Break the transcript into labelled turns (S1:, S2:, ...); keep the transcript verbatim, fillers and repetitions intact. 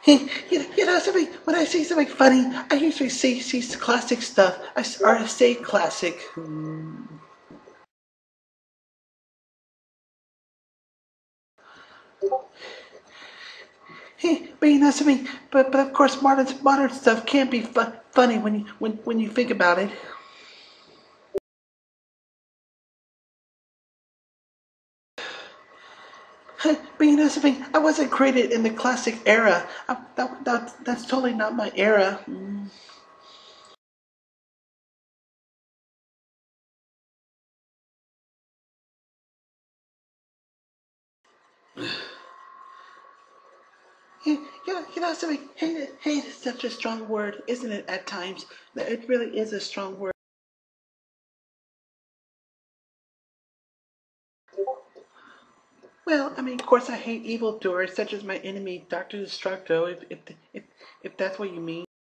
S1: you, you know something, when I say something funny, I usually say, say classic stuff. I, or I say classic. Hmm. Hey, but you know something, but but of course modern modern stuff can't be fu- funny when you when when you think about it. But you know something, I wasn't created in the classic era. I, that, that that's totally not my era. Mm. You, you know, you know something. Hate, hate is such a strong word, isn't it? At times, it really is a strong word. Well, I mean, of course, I hate evildoers such as my enemy, Doctor Destructo. If if if if that's what you mean.